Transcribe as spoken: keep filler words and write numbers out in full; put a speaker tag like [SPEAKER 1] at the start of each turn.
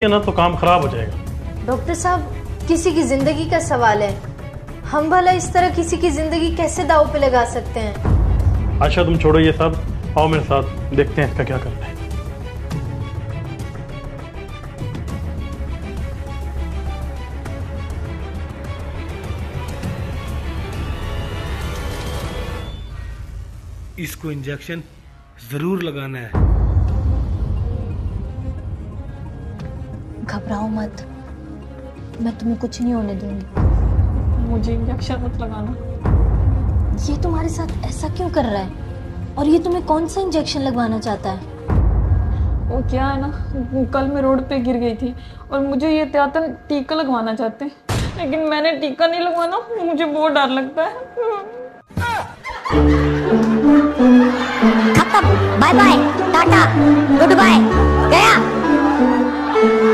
[SPEAKER 1] ना तो काम खराब हो जाएगा।
[SPEAKER 2] डॉक्टर साहब, किसी की जिंदगी का सवाल है, हम भला इस तरह किसी की जिंदगी कैसे दांव पे लगा सकते हैं?
[SPEAKER 1] अच्छा तुम छोड़ो ये सब, आओ मेरे साथ, देखते हैं इसका क्या करना है।
[SPEAKER 3] इसको इंजेक्शन जरूर लगाना है।
[SPEAKER 2] घबराओ मत, मैं तुम्हें कुछ नहीं होने दूंगी।
[SPEAKER 4] मुझे इंजेक्शन मत लगाना।
[SPEAKER 2] ये तुम्हारे साथ ऐसा क्यों कर रहा है? और ये तुम्हें कौन सा इंजेक्शन लगवाना चाहता है?
[SPEAKER 4] वो क्या है ना, कल मैं रोड पे गिर गई थी और मुझे ये त्यातन टीका लगवाना चाहते हैं, लेकिन मैंने टीका नहीं लगवाना, मुझे बहुत डर लगता है।
[SPEAKER 5] खत्म, bye bye, tata, goodbye, गया।